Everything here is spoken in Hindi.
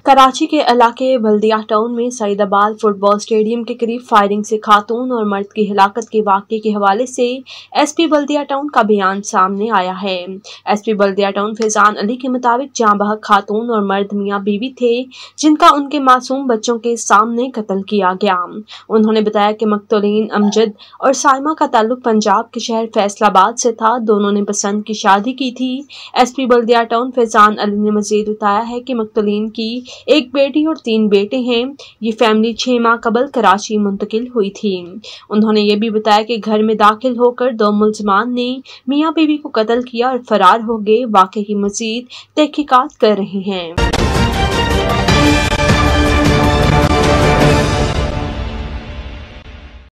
कराची के इलाके बल्दिया टाउन में सईदाबाद फुटबॉल स्टेडियम के करीब फायरिंग से खातून और मर्द की हिलाकत के वाक़े के हवाले से एसपी बल्दिया टाउन का बयान सामने आया है। एसपी बल्दिया टाउन फैजान अली के मुताबिक जाँ बहक खातून और मर्द मियाँ बीवी थे जिनका उनके मासूम बच्चों के सामने कत्ल किया गया। उन्होंने बताया कि मकतूलीन अमजद और साइमा का ताल्लुक पंजाब के शहर फैसलाबाद से था। दोनों ने पसंद की शादी की थी। एसपी बल्दिया टाउन फैजान अली ने मजीद बताया है कि मकतूलीन की एक बेटी और 3 बेटे हैं। ये फैमिली 6 माह कबल कराची मुंतकिल हुई थी। उन्होंने ये भी बताया कि घर में दाखिल होकर 2 मुल्ज़िमान ने मियाँ बीवी को कत्ल किया और फरार हो गए। वाक़े की मजीद तहकीकात कर रहे हैं।